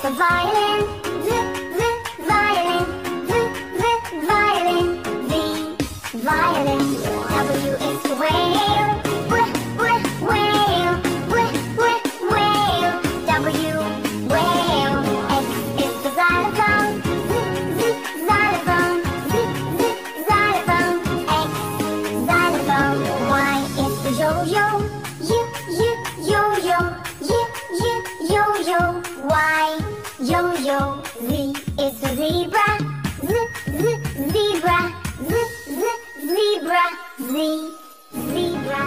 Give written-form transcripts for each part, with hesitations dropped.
for violin. Violin. Violin. Violin. W is for whale. Whale. Whale. W, whale. X is for xylophone. Xylophone. Xylophone. X, xylophone. Y is for yo-yo. Yo-yo. Yo-yo. Y, yo-yo. Z is for zebra. Zebra. Zebra. Zebra.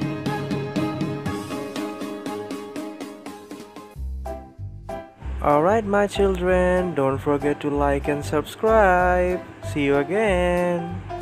Alright, my children, don't forget to like and subscribe. See you again.